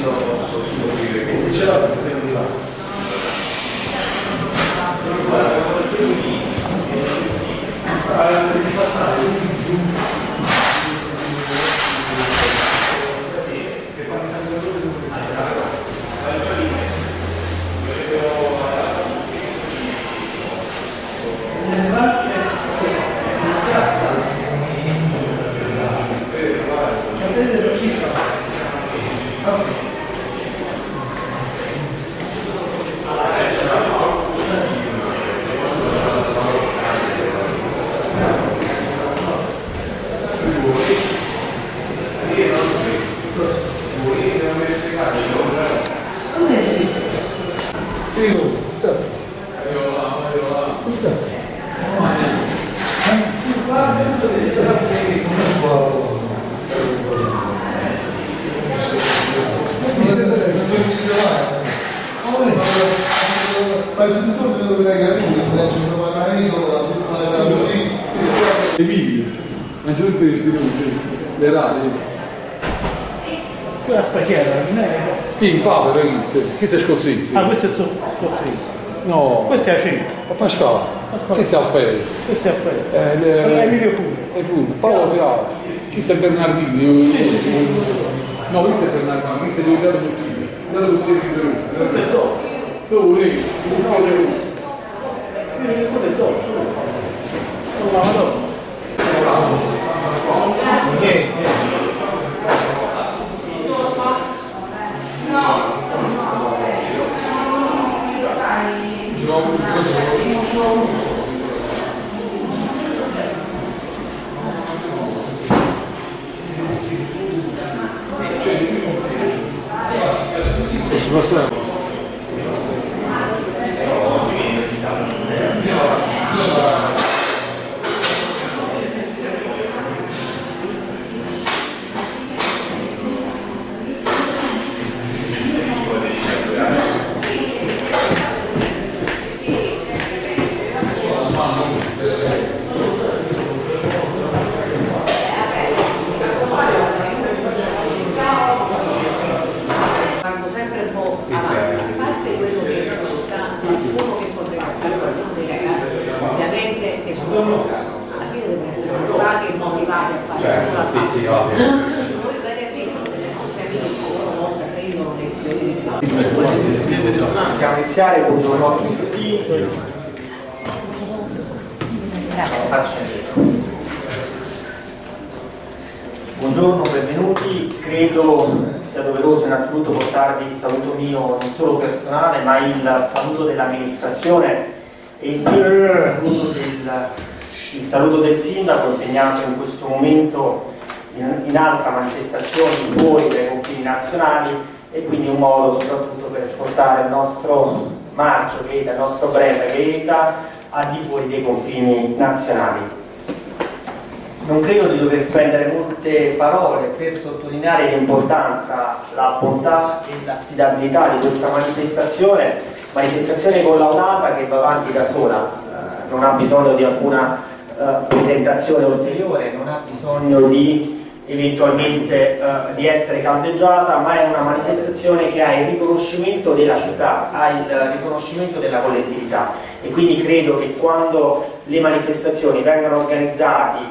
lo posso scoprire che ce l'ho per arrivare. Di passare giù che fanno sempre i video, ma c'è tutte le istituzioni, le radio. Quella spacchiera, non è? Il Papa, questo è scozzese. Ah, questo è scozzese. No. Questo è a centro. Ma Pasquale, questo è Alfredo. Questo è Alfredo. Emilio Fumo. E Fumo. Paolo Piano. Questo è Bernardino. No, questo è Bernardino, questo è Leonardo Muttini. Leonardo Muttini di Perù. Questo è Zoro. Tu lì, Muttini di Perù. Questo è Zoro. Sono la Madonna. Posso passare? Alla fine devono essere motivati e motivati a fare la sì, sì, ovvio. Possiamo iniziare con un occhio così. Buongiorno, benvenuti. Credo sia doveroso innanzitutto portarvi il saluto mio non solo personale, ma il saluto dell'amministrazione e il saluto del sindaco impegnato in questo momento in altre manifestazioni fuori dai confini nazionali, e quindi un modo soprattutto per esportare il nostro marchio Gaeta, il nostro brand Gaeta al di fuori dei confini nazionali. Non credo di dover spendere molte parole per sottolineare l'importanza, la bontà e l'affidabilità di questa manifestazione collaudata che va avanti da sola, non ha bisogno di alcuna presentazione ulteriore, non ha bisogno di eventualmente di essere caldeggiata, ma è una manifestazione che ha il riconoscimento della città, ha il riconoscimento della collettività, e quindi credo che quando le manifestazioni vengano organizzate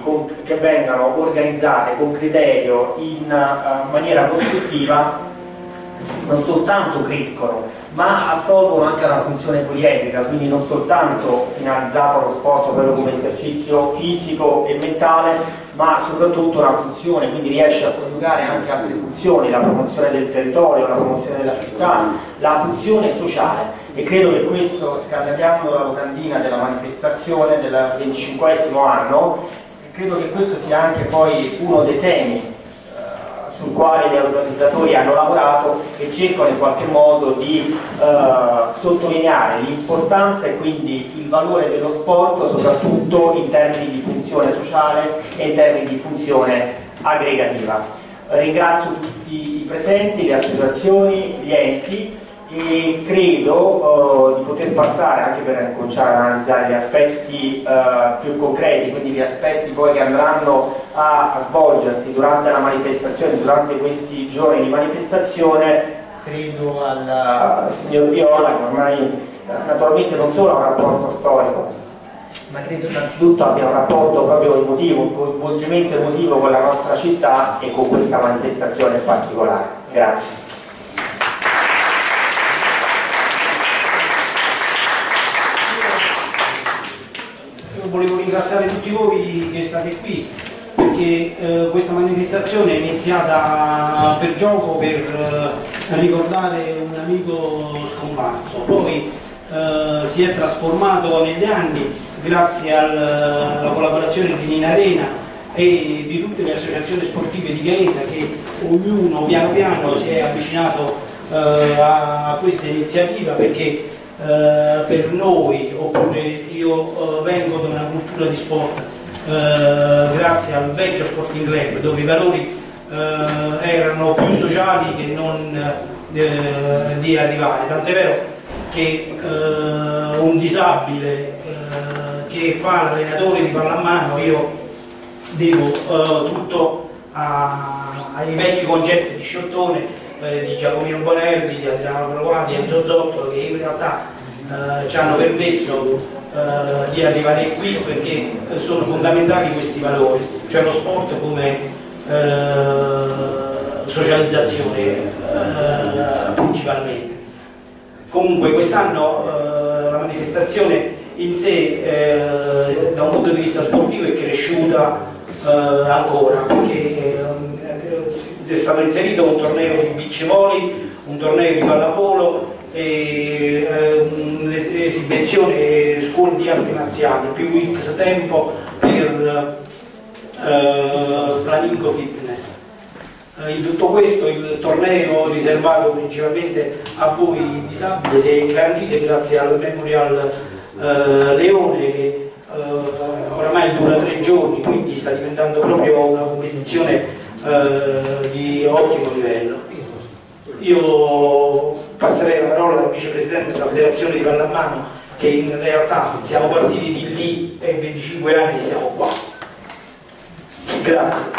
con criterio, in maniera costruttiva, non soltanto crescono, ma assolvono anche una funzione poliedrica, quindi non soltanto finalizzato allo sport proprio come esercizio fisico e mentale, ma soprattutto una funzione, quindi riesce a coniugare anche altre funzioni, la promozione del territorio, la promozione della città, la funzione sociale. E credo che questo, scavalcando la locandina della manifestazione del 25esimo anno, credo che questo sia anche poi uno dei temi sul quale gli organizzatori hanno lavorato e cercano in qualche modo di sottolineare l'importanza e quindi il valore dello sport, soprattutto in termini di funzione sociale e in termini di funzione aggregativa. Ringrazio tutti i presenti, le associazioni, gli enti, e credo di poter passare anche per cominciare ad analizzare gli aspetti più concreti, quindi gli aspetti poi che andranno a svolgersi durante la manifestazione, durante questi giorni di manifestazione, credo al signor Viola, che ormai naturalmente non solo ha un rapporto storico, ma credo innanzitutto abbia un rapporto proprio emotivo, un coinvolgimento emotivo con la nostra città e con questa manifestazione in particolare. Grazie. Io volevo ringraziare tutti voi che state qui, perché questa manifestazione è iniziata per gioco, per ricordare un amico scomparso, poi si è trasformato negli anni grazie alla collaborazione di Nina Arena e di tutte le associazioni sportive di Gaeta, che ognuno piano piano si è avvicinato a questa iniziativa, perché per noi, oppure io vengo da una cultura di sport grazie al vecchio Sporting Club, dove i valori erano più sociali che non di arrivare, tant'è vero che un disabile che fa l'allenatore di pallamano, io devo tutto ai vecchi concetti di Sciottone, di Giacomino Bonelli, di Adriano Provati, di Enzo Zottolo, che in realtà ci hanno permesso di arrivare qui, perché sono fondamentali questi valori, cioè lo sport come socializzazione principalmente. Comunque quest'anno la manifestazione in sé da un punto di vista sportivo è cresciuta ancora, perché è stato inserito un torneo di beach volley, un torneo di pallavolo e un'esibizione scuole di arti marziali, più X tempo per Flamingo Fitness. In tutto questo il torneo riservato principalmente a voi disabili si è ingrandito grazie al Memorial Leone, che oramai dura 3 giorni, quindi sta diventando proprio una competizione di ottimo livello. Io passerei la parola al vicepresidente della federazione di pallamano, che in realtà siamo partiti di lì e 25 anni siamo qua. Grazie.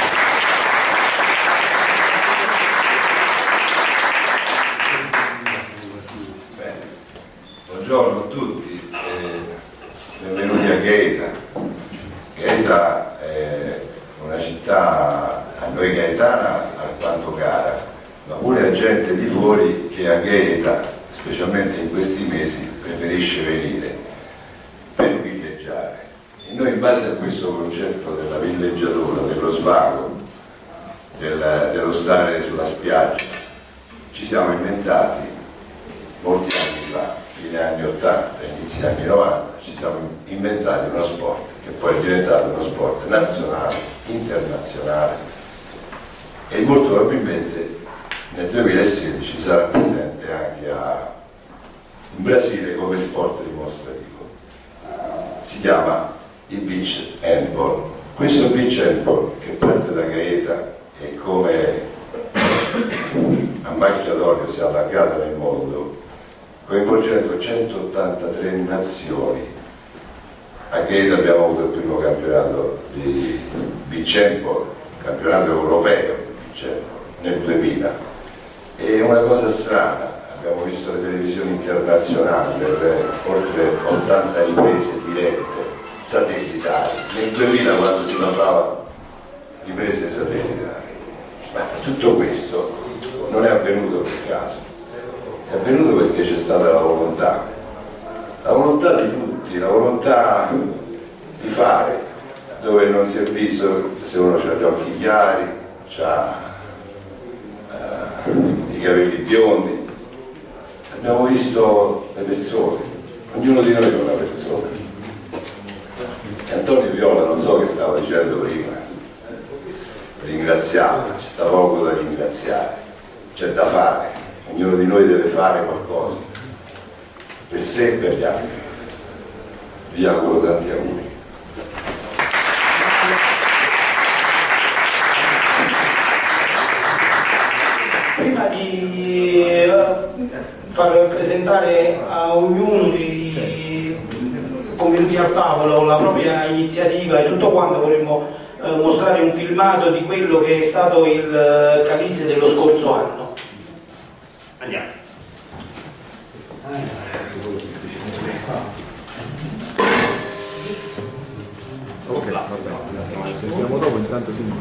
Buongiorno a tutti, benvenuti a Gaeta. Gaeta è una città a noi gaetana alquanto cara, ma pure a gente di fuori che a Gaeta, specialmente in questi mesi, preferisce venire per villeggiare. E noi, in base a questo concetto della villeggiatura, dello svago, dello stare sulla spiaggia, ci siamo inventati molti anni fa, fine anni 80, inizi anni 90, ci siamo inventati uno sport che poi è diventato uno sport nazionale, internazionale, e molto probabilmente nel 2016 sarà presente anche in Brasile come sport dimostrativo. Si chiama il beach handball. Questo beach handball, che parte da Gaeta e come a Max Adorio si è allargato nel mondo, coinvolgendo 183 nazioni. A Gaeta abbiamo avuto il primo campionato di beach handball, campionato europeo di beach handball, nel 2000. E una cosa strana, abbiamo visto le televisioni internazionali per oltre 80 riprese dirette satellitari, nel 2000 quando si parlava di prese satellitari. Ma tutto questo non è avvenuto per caso, è avvenuto perché c'è stata la volontà di tutti, la volontà di fare, dove non si è visto se uno ha gli occhi chiari, ha i capelli biondi. Abbiamo visto le persone, ognuno di noi è una persona. E Antonio Viola, non so che stava dicendo prima, ringraziamo, ci sta poco da ringraziare, c'è da fare, ognuno di noi deve fare qualcosa per sé e per gli altri. Vi auguro tanti auguri. Prima di far presentare a ognuno dei convenuti al tavolo la propria iniziativa e tutto quanto, vorremmo mostrare un filmato di quello che è stato il Calise dello scorso anno. Andiamo. Ok, va bene. Sentiamo dopo, intanto tu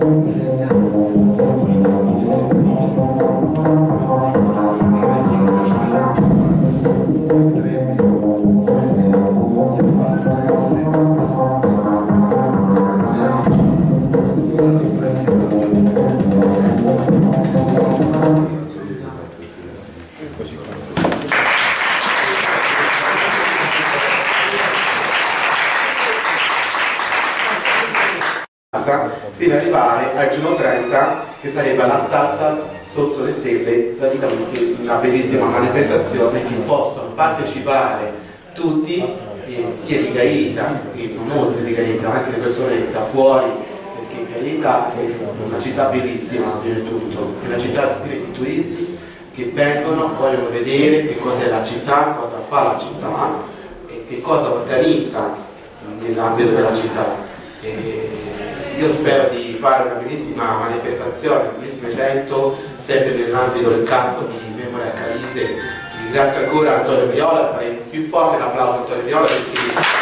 fino ad arrivare al giorno 30, che sarebbe la stanza sotto le stelle, praticamente una bellissima manifestazione che possono partecipare tutti, sia di Gaeta, non oltre di Gaeta, ma anche le persone da fuori, perché Gaeta è una città bellissima prima di tutto, è una città di turisti che vengono, vogliono vedere che cos'è la città, cosa fa la città e che cosa organizza nell'ambito della città. Io spero di fare una bellissima manifestazione, un bellissimo evento, sempre nell'ambito del campo di Memoria Calise. Ringrazio ancora Antonio Viola, farei più forte l'applauso a Antonio Viola perché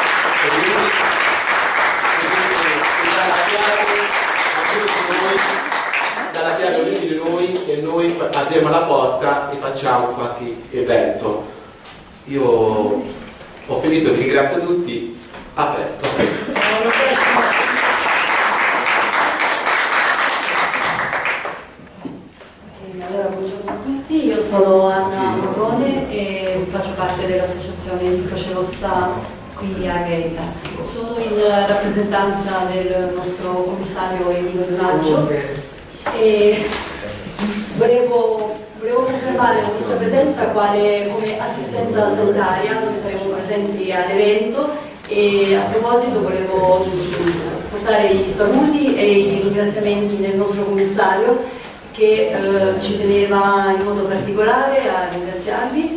dalla chiave ognuno di noi e noi apriamo la porta e facciamo qualche evento. Io ho finito, vi ringrazio tutti, a presto. Allora, buongiorno a tutti, io sono Anna Morrone e faccio parte dell'associazione di Croce Rossa qui a Gaeta. Sono in rappresentanza del nostro commissario Emilio Donaggio e volevo confermare la nostra presenza come assistenza sanitaria. Noi saremo presenti all'evento e a proposito volevo portare i saluti e i ringraziamenti del nostro commissario che ci teneva in modo particolare a ringraziarvi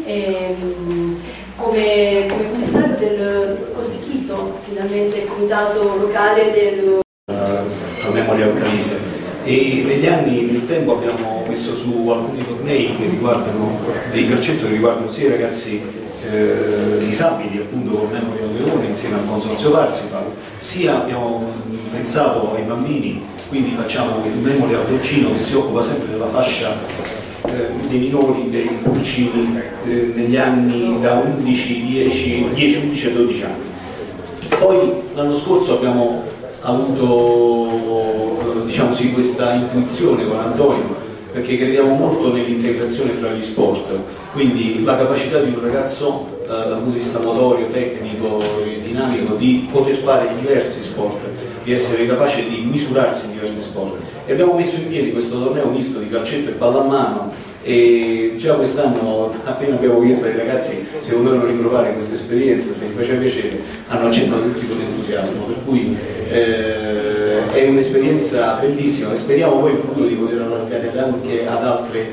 come commissario del costituito finalmente il comitato locale del Memoria Calise, e negli anni, nel tempo, abbiamo messo su alcuni tornei che riguardano dei calcetto che riguardano sia i ragazzi disabili, appunto con Memoria Leone insieme al Consorzio Parsifal, sia abbiamo pensato ai bambini. Quindi facciamo il Memoria Dolcino che si occupa sempre della fascia dei minori, dei pulcini negli anni da 10, 11 e 12 anni. Poi l'anno scorso abbiamo avuto diciamo sì, questa intuizione con Antonio, perché crediamo molto nell'integrazione fra gli sport, quindi la capacità di un ragazzo dal punto di vista motorio, tecnico e dinamico di poter fare diversi sport, di essere capace di misurarsi in diversi sport. E abbiamo messo in piedi questo torneo misto di calcetto e pallamano e già quest'anno, appena abbiamo chiesto ai ragazzi se volevano riprovare questa esperienza, se gli faceva piacere, hanno accettato tutti con entusiasmo, per cui è un'esperienza bellissima e speriamo poi in futuro di poter allargare anche ad altre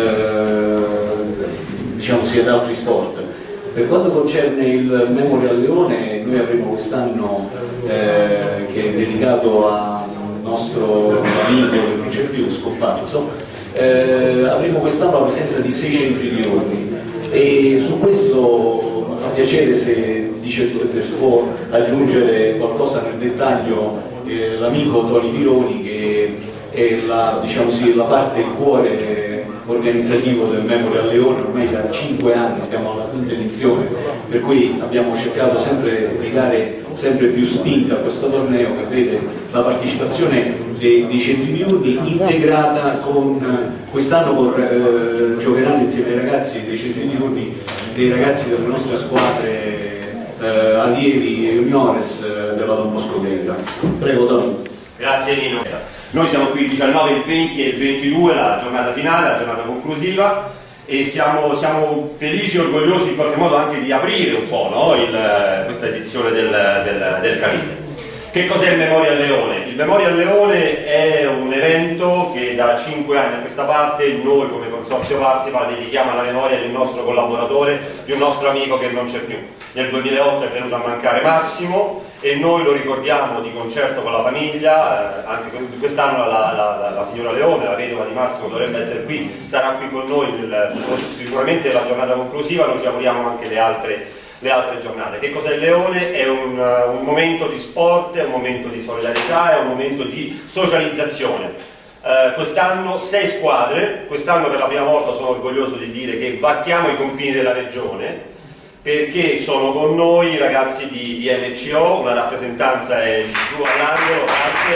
diciamo sì, ad altri sport. Per quanto concerne il Memorial Leone, noi avremo quest'anno che è dedicato a un nostro amico che non c'è più, scomparso, avremo quest'anno la presenza di 6 centri di ordini e su questo mi fa piacere se può aggiungere qualcosa nel dettaglio l'amico Toni Pironi, che è la, diciamo sì, la parte, il cuore organizzativo del Memorial Leone. Ormai da 5 anni stiamo alla quinta edizione, per cui abbiamo cercato sempre di dare sempre più spinta a questo torneo che vede la partecipazione dei centri diurni integrata con quest'anno giocheranno insieme ai ragazzi dei centri diurni dei ragazzi delle nostre squadre allievi e juniores della Don Bosco Gaeta. Prego Tony. Grazie Nino. Noi siamo qui il 19, il 20 e il 22, la giornata finale, la giornata conclusiva, e siamo felici e orgogliosi in qualche modo anche di aprire un po', no? Questa edizione del Calise. Che cos'è il Memorial Leone? Il Memorial Leone è un evento che da 5 anni a questa parte noi come Consorzio Parsifal dedichiamo alla memoria di un nostro collaboratore, di un nostro amico che non c'è più. Nel 2008 è venuto a mancare Massimo e noi lo ricordiamo di concerto con la famiglia, anche quest'anno la signora Leone, la vedova di Massimo, dovrebbe essere qui, sarà qui con noi sicuramente la giornata conclusiva. Noi ci auguriamo anche le altre le altre giornate. Che cos'è il Leone? È un momento di sport, è un momento di solidarietà, è un momento di socializzazione. Quest'anno 6 squadre, quest'anno per la prima volta sono orgoglioso di dire che varchiamo i confini della regione, perché sono con noi i ragazzi di LCO, una rappresentanza è giù all'angolo, grazie.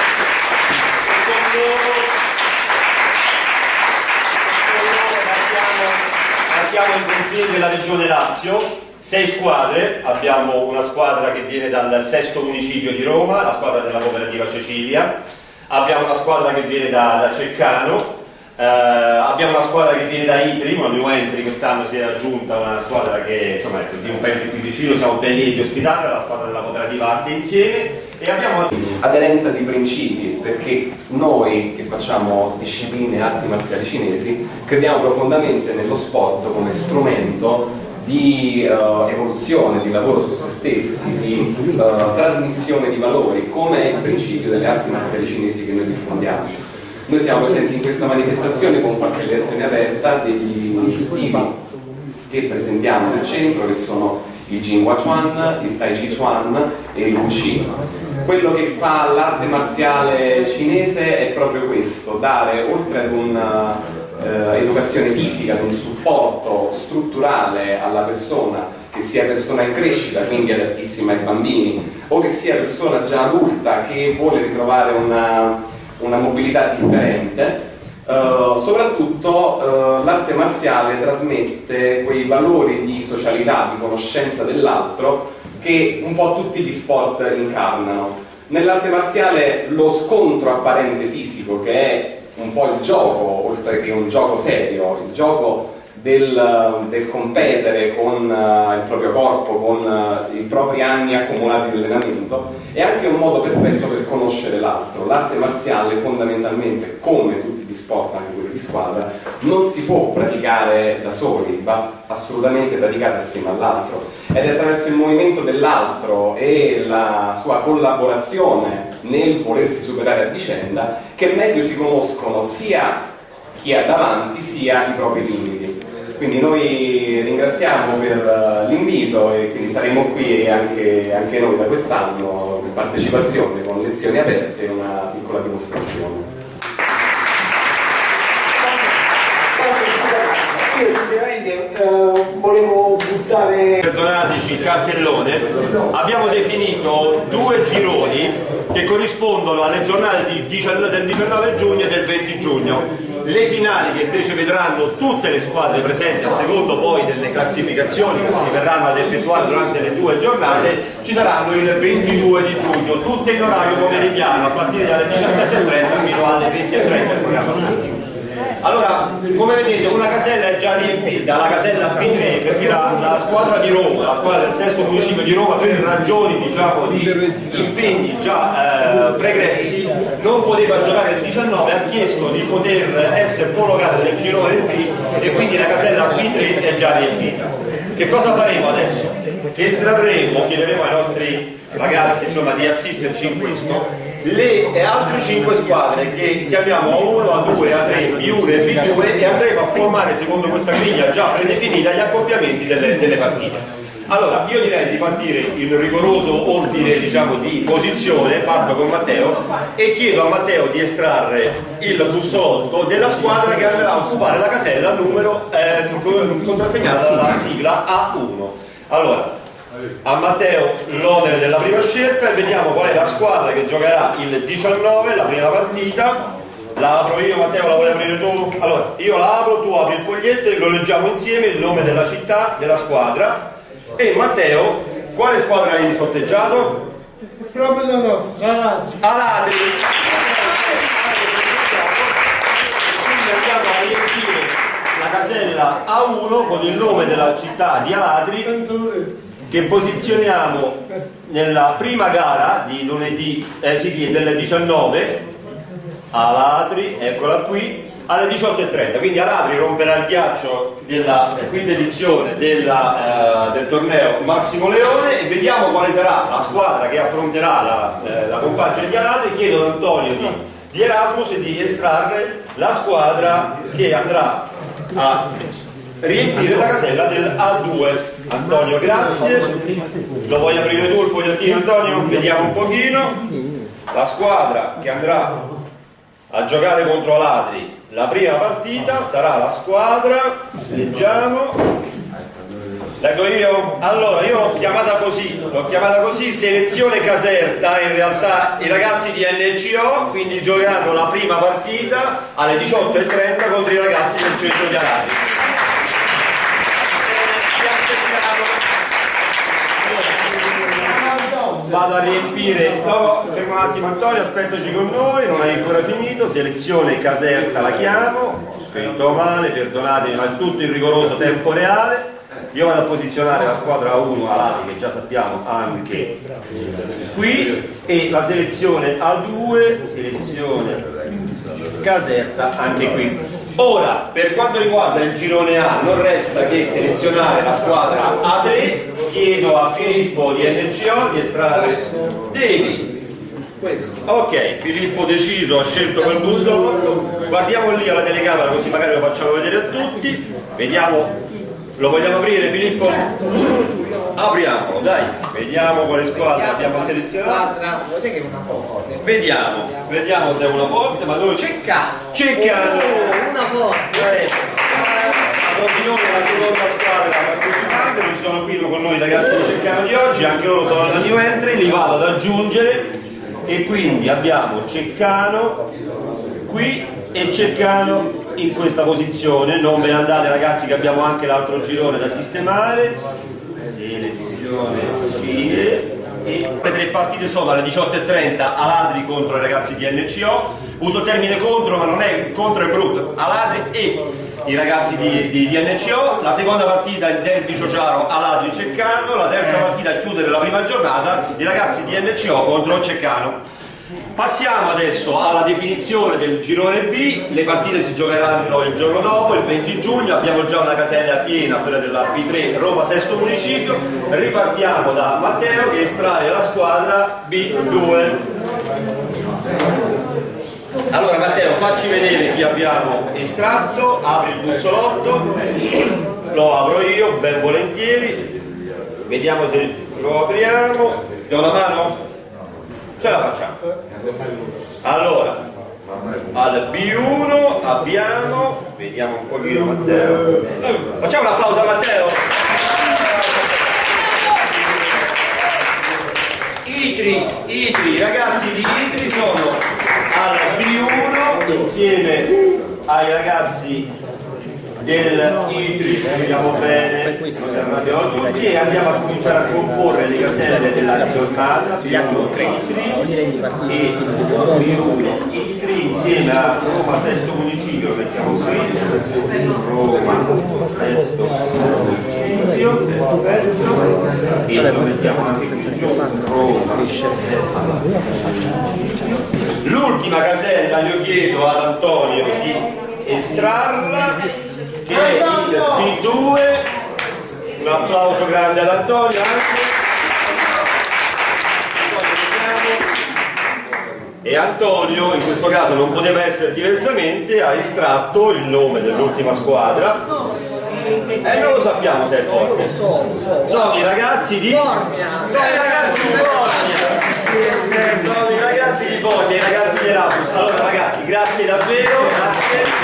Con loro varchiamo i confini della regione Lazio. 6 squadre, abbiamo una squadra che viene dal 6° municipio di Roma, la squadra della cooperativa Cecilia, abbiamo una squadra che viene da Ceccano, abbiamo una squadra che viene da Itri, una new entry, quest'anno si è aggiunta una squadra che insomma ecco, di un paese qui vicino, siamo ben lieti di ospitarla, la squadra della cooperativa Arte Insieme, e abbiamo aderenza di principi, perché noi che facciamo discipline arti marziali cinesi crediamo profondamente nello sport come strumento di evoluzione, di lavoro su se stessi, di trasmissione di valori, come è il principio delle arti marziali cinesi che noi diffondiamo. Noi siamo presenti in questa manifestazione con qualche lezione aperta degli stili che presentiamo nel centro, che sono il Jinghua Chuan, il Tai Chi Chuan e il Wuxi. Quello che fa l'arte marziale cinese è proprio questo, dare oltre ad un'educazione fisica, ad un supporto strutturale alla persona, che sia persona in crescita, quindi adattissima ai bambini, o che sia persona già adulta che vuole ritrovare una mobilità differente. Soprattutto l'arte marziale trasmette quei valori di socialità, di conoscenza dell'altro che un po' tutti gli sport incarnano. Nell'arte marziale lo scontro apparente fisico, che è un po' il gioco, oltre che un gioco serio, il gioco del competere con il proprio corpo, con i propri anni accumulati di allenamento, è anche un modo perfetto per conoscere l'altro. L'arte marziale fondamentalmente, come tutti gli sport, anche quelli di squadra, non si può praticare da soli, va assolutamente praticata assieme all'altro, ed è attraverso il movimento dell'altro e la sua collaborazione nel volersi superare a vicenda che meglio si conoscono sia chi ha davanti sia i propri limiti. Quindi noi ringraziamo per l'invito e quindi saremo qui anche noi da quest'anno in partecipazione con lezioni aperte e una piccola dimostrazione. Volevo buttare... Perdonateci il cartellone, abbiamo definito 2 gironi che corrispondono alle giornate del 19 giugno e del 20 giugno. Le finali, che invece vedranno tutte le squadre presenti a secondo poi delle classificazioni che si verranno ad effettuare durante le 2 giornate, ci saranno il 22 di giugno, tutte in orario pomeridiano a partire dalle 17:30 fino alle 20:30 il programma sportivo. Allora, come vedete, una casella è già riempita, la casella B3, perché la squadra di Roma, la squadra del 6° municipio di Roma, per ragioni diciamo di impegni già pregressi, non poteva giocare il 19, ha chiesto di poter essere collocata nel girone B e quindi la casella B3 è già riempita. Che cosa faremo adesso? Estrarremo, chiederemo ai nostri ragazzi insomma, di assisterci in questo, le altre 5 squadre che chiamiamo A1, A2, A3, B1 e B2 e andremo a formare secondo questa griglia già predefinita gli accoppiamenti delle partite. Allora, io direi di partire in rigoroso ordine diciamo, di posizione, parto con Matteo e chiedo a Matteo di estrarre il bussolotto della squadra che andrà a occupare la casella numero contrassegnata dalla sigla A1. Allora, a Matteo l'onere della prima scelta e vediamo qual è la squadra che giocherà il 19, la prima partita. La apro io, Matteo, la vuoi aprire tu? Allora, io la apro, tu apri il foglietto e lo leggiamo insieme, il nome della città, della squadra. E Matteo, quale squadra hai sorteggiato? Proprio la nostra, Alatri. Alatri! Quindi andiamo a riempire la casella A1 con il nome della città di Alatri, che posizioniamo nella prima gara di lunedì, del 19, Alatri, eccola qui, alle 18:30, quindi Alatri romperà il ghiaccio della quinta edizione del torneo Massimo Leone e vediamo quale sarà la squadra che affronterà la compagine di Alatri. Chiedo ad Antonio di Erasmus di estrarre la squadra che andrà a riempire la casella del A2. Antonio, grazie. Lo vuoi aprire tu il fogliettino, Antonio? Vediamo un pochino. La squadra che andrà a giocare contro Alatri la prima partita sarà la squadra, leggiamo. Leggo io? Allora, io l'ho chiamata così, Selezione Caserta, in realtà i ragazzi di NCO, quindi giocheranno la prima partita alle 18:30 contro i ragazzi del centro di Alatri. Vado a riempire, no, fermo un attimo Antonio, aspettaci con noi, non hai ancora finito. Selezione Caserta la chiamo, ho scritto male, perdonatemi, ma è tutto in rigoroso tempo reale. Io vado a posizionare la squadra 1 Alatri, che già sappiamo anche qui, e la selezione A2, selezione Caserta anche qui. Ora, per quanto riguarda il girone A, non resta che selezionare la squadra A3. Chiedo a Filippo di NCO di estrarre Devi. Ok, Filippo deciso, ha scelto quel bussolotto. Guardiamo lì alla telecamera così magari lo facciamo vedere a tutti. Vediamo, lo vogliamo aprire Filippo? Apriamolo, dai, vediamo quale squadra abbiamo selezionato. Vedete che è una forte. Vediamo se è una forte, ma noi Ceccano! Una forte! Frosinone è la seconda squadra partecipante, non sono qui con noi i ragazzi di Ceccano di oggi, anche loro sono alla new entry, li vado ad aggiungere e quindi abbiamo Ceccano qui e Ceccano in questa posizione. Non ve ne andate ragazzi che abbiamo anche l'altro girone da sistemare. Selezione CIE. E le 3 partite sono alle 18:30 Alatri contro i ragazzi di NCO. Uso il termine contro, ma non è contro, è brutto. Alatri e i ragazzi di NCO. La seconda partita il derby Ciociaro Alatri Ceccano. La terza partita a chiudere la prima giornata i ragazzi di NCO contro Ceccano. Passiamo adesso alla definizione del girone B. Le partite si giocheranno il giorno dopo, il 20 giugno. Abbiamo già una casella piena, quella della B3 Roma Sesto Municipio. Ripartiamo da Matteo che estrae la squadra B2. Allora Matteo, facci vedere chi abbiamo estratto. Apri il bussolotto. Lo apro io, ben volentieri. Vediamo se lo apriamo. Do una mano? Ce la facciamo. Allora, al B1 abbiamo, vediamo un pochino Matteo. Facciamo un applauso a Matteo. Itri, ragazzi di Itri sono al B1 insieme ai ragazzi del Itri, scriviamo bene, siamo arrivati tutti e andiamo a cominciare a comporre le caselle della giornata. B1 Itri e B1 Itri insieme a Roma Sesto Municipio, lo mettiamo qui, Roma Sesto Municipio, perfetto, e lo mettiamo anche qui giù, Roma Sesto Municipio. L'ultima casella io chiedo ad Antonio di estrarla, che è il B2, un applauso grande ad Antonio anche. E Antonio in questo caso non poteva essere diversamente, ha estratto il nome dell'ultima squadra e non lo sappiamo se è forte. Sono i ragazzi di Formia, sono i ragazzi di Formia, i ragazzi di Erasmus. Allora ragazzi, grazie davvero, grazie.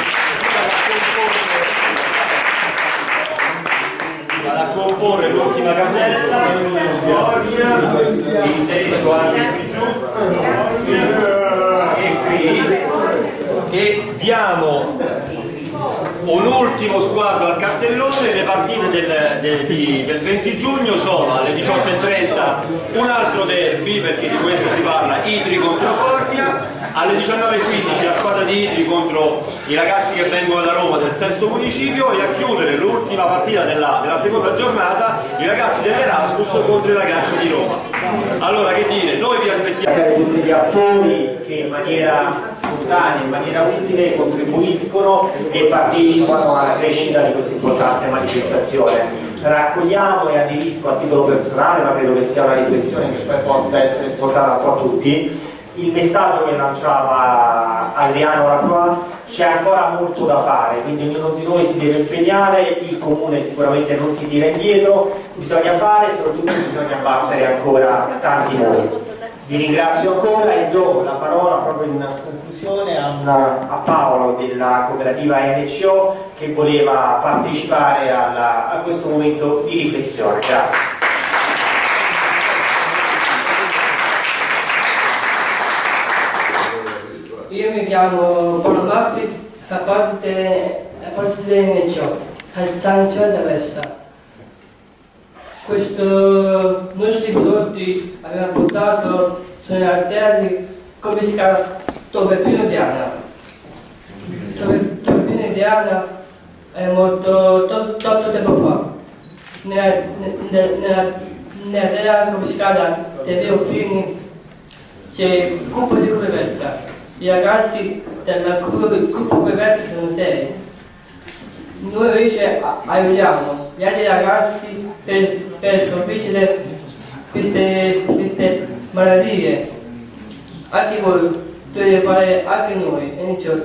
Vado a comporre l'ultima casella, Formia, inserisco anche qui giù e qui e diamo un ultimo sguardo al cartellone. Le partite del 20 giugno sono alle 18:30 un altro derby, perché di questo si parla, Itri contro Formia. Alle 19:15 la squadra di Itri contro i ragazzi che vengono da Roma del Sesto Municipio e a chiudere l'ultima partita della seconda giornata i ragazzi dell'Erasmus contro i ragazzi di Roma. Allora che dire, noi vi aspettiamo tutti gli attori che in maniera spontanea, in maniera utile contribuiscono e partecipano alla crescita di questa importante manifestazione. Raccogliamo e aderisco a titolo personale, ma credo che sia una riflessione che poi possa essere portata un po' a tutti. il messaggio che lanciava Adriano Lacroix: c'è ancora molto da fare, quindi ognuno di noi si deve impegnare, il comune sicuramente non si tira indietro, bisogna fare e soprattutto bisogna battere ancora tanti muri. Vi ringrazio ancora e do la parola proprio in conclusione a Paolo della cooperativa NCO che voleva partecipare a questo momento di riflessione. Grazie. Io mi chiamo Paolo Maffi, fa parte dell'NCO, Calzancio da Vessa. Questo nostri prodotti aveva portato sulle arterie come si chiama Torbellino Diana. Torbellino Diana è morto tanto tempo fa. Nella come si chiama dei Leo Fini c'è gruppo di convivenza. I ragazzi della gruppo convivenza sono 6. Noi invece aiutiamo gli altri ragazzi per sconfiggere queste malattie. Anche voi dovete fare, anche noi, inizio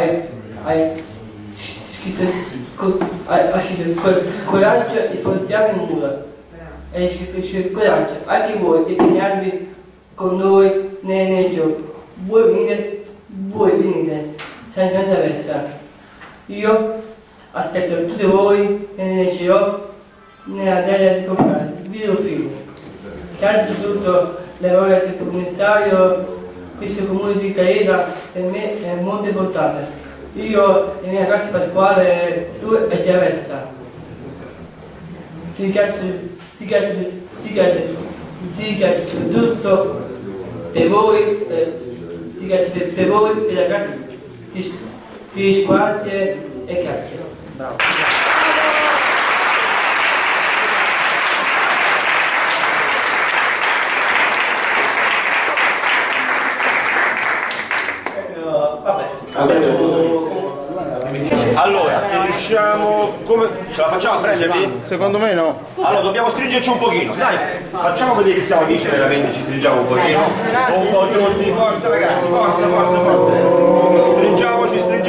coraggio e affrontiamo il muro. Coraggio, anche voi impegnarvi con noi nell'inizio. Voi venite senza versa. Io aspetto tutti voi nell'inizio nella terra di comprare, vi do fine. Innanzitutto l'errore del commissario, questo comune di Gaeta per me è molto importante. Io e i miei ragazzi Pasquale, lui è Chiavessa. Ti ringrazio tutto per voi, ti ringrazio per voi, per i ragazzi, ti squadre e grazie. Allora, se riusciamo, come ce la facciamo a prenderli? Secondo me no. Allora, dobbiamo stringerci un pochino, dai, facciamo vedere che siamo amici veramente, ci stringiamo un pochino. Un po' tutti, forza ragazzi, forza. Stringiamoci. Tu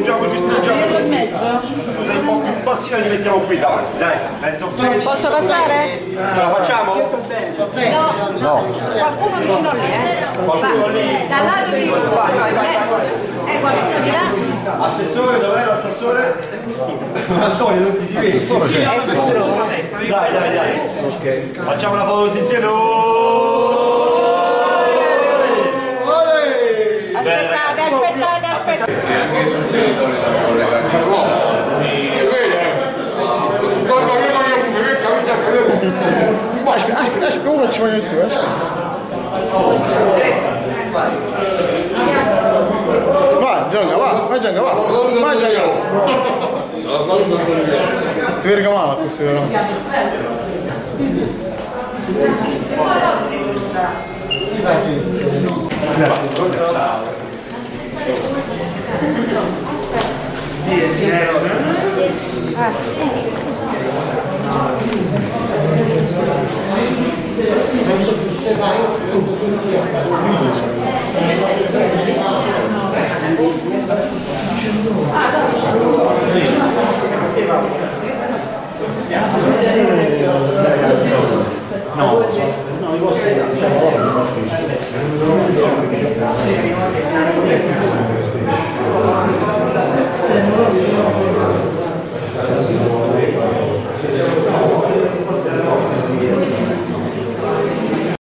sei un po' più bassina, li mettiamo qui davanti, dai. Posso passare? Ce la facciamo? No. Qualcuno vicino lì, Qualcuno lì? Dal lato di Vai. qualcuno di là. Assessore, dov'è l'assessore? Antonio, non ti si vede. Dai. Okay. Facciamo la foto tutti insieme. Aspettate. E anche sul territorio siamo collegati a Roma. Aspetta, ora ci voglio tu, Vai Gianca, vai. Ti verga male questo però. Non so più se vai no, i vostri